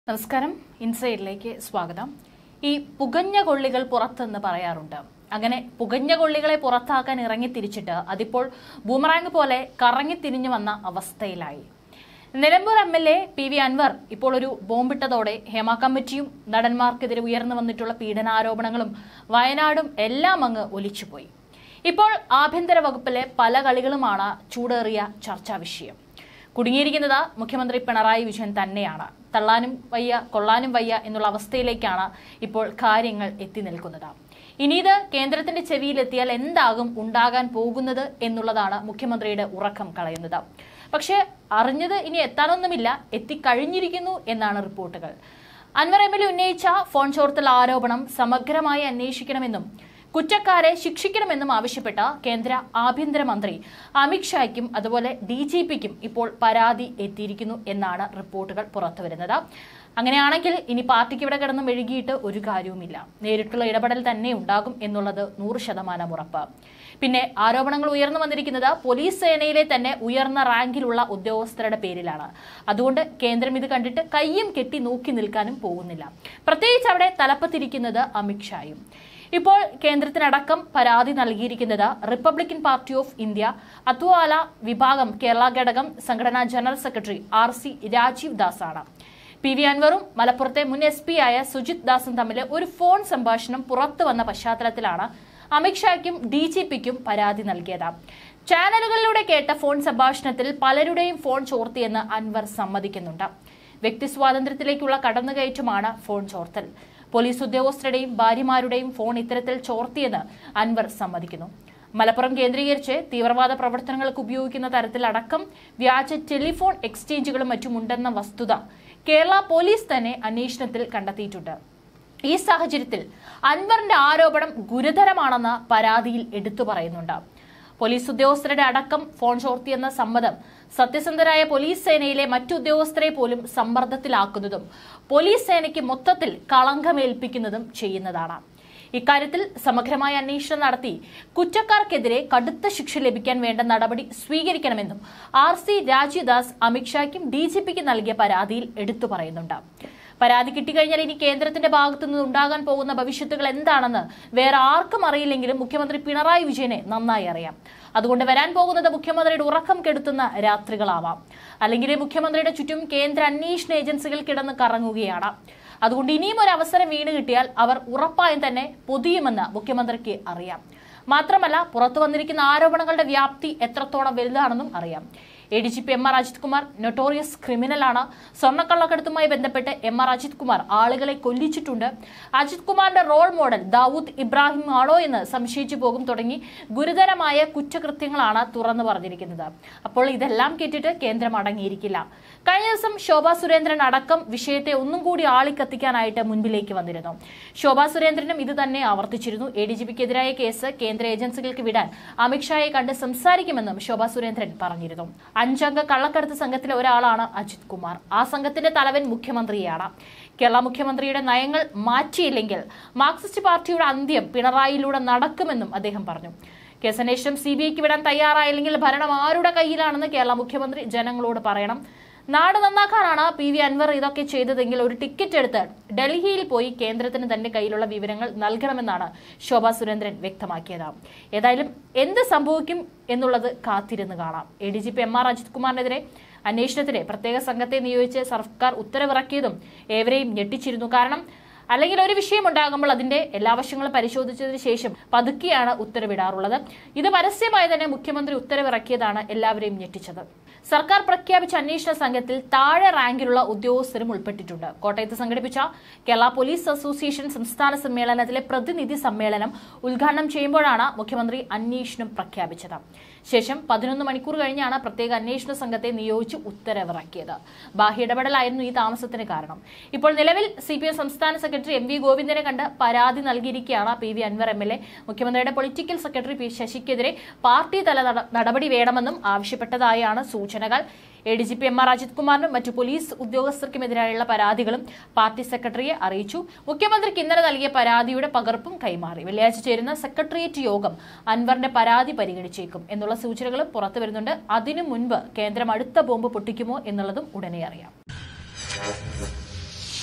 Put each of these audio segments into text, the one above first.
നമസ്കാരം ഇൻസൈഡിലേക്ക് സ്വാഗതം. ഈ പുകഞ്ഞ കൊള്ളികൾ പുറത്തെന്ന് പറയാറുണ്ട്. അങ്ങനെ പുകഞ്ഞ കൊള്ളികളെ പുറത്താക്കാൻ ഇറങ്ങിത്തിരിച്ചിട്ട് അതിപ്പോൾ ബൂമറാങ് പോലെ കറങ്ങിത്തിരിഞ്ഞു വന്ന അവസ്ഥയിലായി. നിലമ്പൂർ MLA PV അൻവർ ഇപ്പോൾ ഒരു ബോംബിട്ടതോടെ ഹേമ കമ്മിറ്റിയും നടന്മാർക്കെതിരെ ഉയർന്നു വന്നിട്ടുള്ള പീഡനാരോപണങ്ങളും വയനാടും എല്ലാം അങ്ങ് ഒലിച്ചുപോയി. ഇപ്പോൾ ആഭ്യന്തര വകുപ്പിലെ പല കളികളുമാണ് ചൂടേറിയ ചർച്ചാ വിഷയം. കുടുങ്ങിയിരിക്കുന്നത് മുഖ്യമന്ത്രി പിണറായി വിജയൻ തന്നെയാണ്. തള്ളാനും വയ്യ കൊള്ളാനും വയ്യ എന്നുള്ള അവസ്ഥയിലേക്കാണ് ഇപ്പോൾ കാര്യങ്ങൾ എത്തി നിൽക്കുന്നത്. ഇനി ഇത് കേന്ദ്രത്തിന്റെ ചെവിയിലെത്തിയാൽ എന്താകും ഉണ്ടാകാൻ പോകുന്നത് എന്നുള്ളതാണ് മുഖ്യമന്ത്രിയുടെ ഉറക്കം കളയുന്നത്. പക്ഷെ അറിഞ്ഞത് ഇനി എത്താനൊന്നുമില്ല, എത്തിക്കഴിഞ്ഞിരിക്കുന്നു എന്നാണ് റിപ്പോർട്ടുകൾ. അൻവർ MLA ഉന്നയിച്ച ഫോൺ ചോർത്തൽ ആരോപണം സമഗ്രമായി അന്വേഷിക്കണമെന്നും കുറ്റക്കാരെ ശിക്ഷിക്കണമെന്നും ആവശ്യപ്പെട്ട കേന്ദ്ര ആഭ്യന്തരമന്ത്രി അമിത്ഷായ്ക്കും അതുപോലെ DGPക്കും ഇപ്പോൾ പരാതി എത്തിയിരിക്കുന്നു എന്നാണ് റിപ്പോർട്ടുകൾ പുറത്തുവരുന്നത്. അങ്ങനെയാണെങ്കിൽ ഇനി പാർട്ടിക്ക് ഇവിടെ കിടന്ന് മെഴുകിയിട്ട് ഒരു കാര്യവുമില്ല. നേരിട്ടുള്ള ഇടപെടൽ തന്നെ ഉണ്ടാകും എന്നുള്ളത് 100% ഉറപ്പ്. പിന്നെ ആരോപണങ്ങൾ ഉയർന്നു വന്നിരിക്കുന്നത് പോലീസ് സേനയിലെ തന്നെ ഉയർന്ന റാങ്കിലുള്ള ഉദ്യോഗസ്ഥരുടെ പേരിലാണ്. അതുകൊണ്ട് കേന്ദ്രം ഇത് കണ്ടിട്ട് കയ്യും കെട്ടി നോക്കി നിൽക്കാനും പോകുന്നില്ല. പ്രത്യേകിച്ച് അവിടെ തലപ്പത്തിരിക്കുന്നത് അമിത്ഷായും. ഇപ്പോൾ കേന്ദ്രത്തിനടക്കം പരാതി നൽകിയിരിക്കുന്നത് republican party of India Athawale വിഭാഗം കേരള ഘടകം സംഘടനാ general secretary RC Rajeev Das ആണ്. PV അൻവറും മലപ്പുറത്തെ മുൻ SP ആയ സുജിത് ദാസും തമ്മിൽ ഒരു ഫോൺ സംഭാഷണം പുറത്തു വന്ന പശ്ചാത്തലത്തിലാണ് അമിത്ഷായ്ക്കും DGPക്കും പരാതി നൽകിയത്. ചാനലുകളിലൂടെ കേട്ട ഫോൺ സംഭാഷണത്തിൽ പലരുടെയും ഫോൺ ചോർത്തിയെന്ന് അൻവർ സമ്മതിക്കുന്നുണ്ട്. വ്യക്തി സ്വാതന്ത്ര്യത്തിലേക്കുള്ള കടന്നുകയറ്റമാണ് ഫോൺ ചോർത്തൽ. പോലീസ് ഉദ്യോഗസ്ഥരുടെയും ഭാര്യമാരുടെയും ഫോൺ ഇത്തരത്തിൽ ചോർത്തിയെന്ന് അൻവർ സമ്മതിക്കുന്നു. മലപ്പുറം കേന്ദ്രീകരിച്ച് തീവ്രവാദ പ്രവർത്തനങ്ങൾക്ക് ഉപയോഗിക്കുന്ന തരത്തിലടക്കം വ്യാജ ടെലിഫോൺ എക്സ്ചേഞ്ചുകളും മറ്റുമുണ്ടെന്ന വസ്തുത കേരള പോലീസ് തന്നെ അന്വേഷണത്തിൽ കണ്ടെത്തിയിട്ടുണ്ട്. ഈ സാഹചര്യത്തിൽ അൻവറിന്റെ ആരോപണം ഗുരുതരമാണെന്ന് പരാതിയിൽ എടുത്തു പറയുന്നുണ്ട്. പോലീസ് ഉദ്യോഗസ്ഥരുടെ അടക്കം ഫോൺ ചോർത്തിയെന്ന സമ്മതം സത്യസന്ധരായ പോലീസ് സേനയിലെ മറ്റു ഉദ്യോഗസ്ഥരെ പോലും സമ്മർദ്ദത്തിലാക്കുന്നതും പോലീസ് സേനയ്ക്ക് മൊത്തത്തിൽ കളങ്കമേൽപ്പിക്കുന്നതും ചെയ്യുന്നതാണ്. ഇക്കാര്യത്തിൽ സമഗ്രമായ അന്വേഷണം നടത്തി കുറ്റക്കാർക്കെതിരെ കടുത്ത ശിക്ഷ ലഭിക്കാൻ വേണ്ട നടപടി സ്വീകരിക്കണമെന്നും RC രാജീവ് ദാസ് അമിത്ഷായ്ക്കും DGPക്കും നൽകിയ പരാതിയിൽ എടുത്തു പറയുന്നുണ്ട്. പരാതി കിട്ടിക്കഴിഞ്ഞാൽ ഇനി കേന്ദ്രത്തിന്റെ ഭാഗത്തു നിന്ന് ഉണ്ടാകാൻ പോകുന്ന ഭവിഷ്യത്തുകൾ എന്താണെന്ന് വേറെ ആർക്കും അറിയില്ലെങ്കിലും മുഖ്യമന്ത്രി പിണറായി വിജയനെ നന്നായി അറിയാം. അതുകൊണ്ട് വരാൻ പോകുന്നത് മുഖ്യമന്ത്രിയുടെ ഉറക്കം കെടുത്തുന്ന രാത്രികളാവാം. അല്ലെങ്കിൽ മുഖ്യമന്ത്രിയുടെ ചുറ്റും കേന്ദ്ര അന്വേഷണ ഏജൻസികൾ കിടന്ന് കറങ്ങുകയാണ്. അതുകൊണ്ട് ഇനിയും ഒരു അവസരം വീണ് കിട്ടിയാൽ അവർ ഉറപ്പായും തന്നെ പൊതിയുമെന്ന് മുഖ്യമന്ത്രിക്ക് അറിയാം. മാത്രമല്ല പുറത്തു വന്നിരിക്കുന്ന ആരോപണങ്ങളുടെ വ്യാപ്തി എത്രത്തോളം വലുതാണെന്നും അറിയാം. ADGP MR Ajith Kumar notorious ക്രിമിനലാണ്. സ്വർണ്ണക്കള്ളക്കടത്തുമായി ബന്ധപ്പെട്ട് MR അജിത് കുമാർ ആളുകളെ കൊല്ലിച്ചിട്ടുണ്ട്. അജിത് കുമാറിന്റെ റോൾ മോഡൽ ദാവൂദ് ഇബ്രാഹിം ആണോ എന്ന് സംശയിച്ചു പോകും തുടങ്ങി ഗുരുതരമായ കുറ്റകൃത്യങ്ങളാണ് തുറന്നു പറഞ്ഞിരിക്കുന്നത്. അപ്പോൾ ഇതെല്ലാം കേട്ടിട്ട് കേന്ദ്രം അടങ്ങിയിരിക്കില്ല. കഴിഞ്ഞ ദിവസം ശോഭാ സുരേന്ദ്രൻ അടക്കം വിഷയത്തെ ഒന്നും കൂടി ആളിക്കത്തിക്കാനായിട്ട് മുൻപിലേക്ക് വന്നിരുന്നു. ശോഭാ സുരേന്ദ്രനും ഇത് തന്നെ ആവർത്തിച്ചിരുന്നു. ADGPക്കെതിരായ കേസ് കേന്ദ്ര ഏജൻസികൾക്ക് വിടാൻ അമിത്ഷായെ കണ്ട് സംസാരിക്കുമെന്നും ശോഭാ സുരേന്ദ്രൻ പറഞ്ഞിരുന്നു. 5 അംഗ കള്ളക്കടത്ത് സംഘത്തിലെ ഒരാളാണ് അജിത് കുമാർ. ആ സംഘത്തിന്റെ തലവൻ മുഖ്യമന്ത്രിയാണ്. കേരള മുഖ്യമന്ത്രിയുടെ നയങ്ങൾ മാറ്റിയില്ലെങ്കിൽ മാർക്സിസ്റ്റ് പാർട്ടിയുടെ അന്ത്യം പിണറായിയിലൂടെ നടക്കുമെന്നും അദ്ദേഹം പറഞ്ഞു. കേസന്വേഷണം CBIക്ക് വിടാൻ തയ്യാറായില്ലെങ്കിൽ ഭരണം ആരുടെ കയ്യിലാണെന്ന് കേരള മുഖ്യമന്ത്രി ജനങ്ങളോട് പറയണം. നാട് നന്നാക്കാനാണ് PV അൻവർ ഇതൊക്കെ ചെയ്തതെങ്കിൽ ഒരു ടിക്കറ്റ് എടുത്ത് ഡൽഹിയിൽ പോയി കേന്ദ്രത്തിന് തന്റെ കയ്യിലുള്ള വിവരങ്ങൾ നൽകണമെന്നാണ് ശോഭാ സുരേന്ദ്രൻ വ്യക്തമാക്കിയത്. ഏതായാലും എന്ത് സംഭവിക്കും എന്നുള്ളത് കാത്തിരുന്ന് കാണാം. ADGP MR അജിത് കുമാറിനെതിരെ അന്വേഷണത്തിന് പ്രത്യേക സംഘത്തെ നിയോഗിച്ച് സർക്കാർ ഉത്തരവിറക്കിയതും ഏവരെയും ഞെട്ടിച്ചിരുന്നു. കാരണം അല്ലെങ്കിൽ ഒരു വിഷയം ഉണ്ടാകുമ്പോൾ അതിന്റെ എല്ലാ വശങ്ങളും പരിശോധിച്ചതിന് ശേഷം പതുക്കെയാണ് ഉത്തരവിടാറുള്ളത്. ഇത് പരസ്യമായി തന്നെ മുഖ്യമന്ത്രി ഉത്തരവിറക്കിയതാണ് എല്ലാവരെയും ഞെട്ടിച്ചത്. സർക്കാർ പ്രഖ്യാപിച്ച അന്വേഷണ സംഘത്തിൽ താഴെ റാങ്കിലുള്ള ഉദ്യോഗസ്ഥരും ഉൾപ്പെട്ടിട്ടുണ്ട്. കോട്ടയത്ത് സംഘടിപ്പിച്ച കേരള പോലീസ് അസോസിയേഷൻ സംസ്ഥാന സമ്മേളനത്തിലെ പ്രതിനിധി സമ്മേളനം ഉദ്ഘാടനം ചെയ്യുമ്പോഴാണ് മുഖ്യമന്ത്രി അന്വേഷണം പ്രഖ്യാപിച്ചത്. ശേഷം 11 മണിക്കൂർ കഴിഞ്ഞാണ് പ്രത്യേക അന്വേഷണ സംഘത്തെ നിയോഗിച്ച് ഉത്തരവിറക്കിയത്. ബാഹ്യ ഇടപെടലായിരുന്നു ഈ താമസത്തിന് കാരണം. ഇപ്പോൾ നിലവിൽ CPM സംസ്ഥാന സെക്രട്ടറി MV ഗോവിന്ദനെ കണ്ട് പരാതി നൽകിയിരിക്കുകയാണ് PV അൻവർ MLA. മുഖ്യമന്ത്രിയുടെ പൊളിറ്റിക്കൽ സെക്രട്ടറി P ശശിക്കെതിരെ പാർട്ടി തല നടപടി വേണമെന്നും ആവശ്യപ്പെട്ടതായാണ് സൂചനകൾ. ADGP MR അജിത് കുമാറിനും മറ്റു പോലീസ് ഉദ്യോഗസ്ഥർക്കുമെതിരായുള്ള പരാതികളും പാർട്ടി സെക്രട്ടറിയെ അറിയിച്ചു. മുഖ്യമന്ത്രിക്ക് ഇന്നലെ നൽകിയ പരാതിയുടെ പകർപ്പും കൈമാറി. വെള്ളിയാഴ്ച ചേരുന്ന സെക്രട്ടേറിയറ്റ് യോഗം അൻവറിന്റെ പരാതി പരിഗണിച്ചേക്കും എന്നുള്ള സൂചനകളും പുറത്തു വരുന്നുണ്ട്. അതിനു മുൻപ് കേന്ദ്രം അടുത്ത ബോംബ് പൊട്ടിക്കുമോ എന്നുള്ളതും ഉടനെ അറിയാം.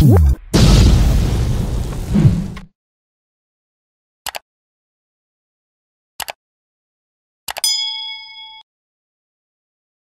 ന്യൂസ്.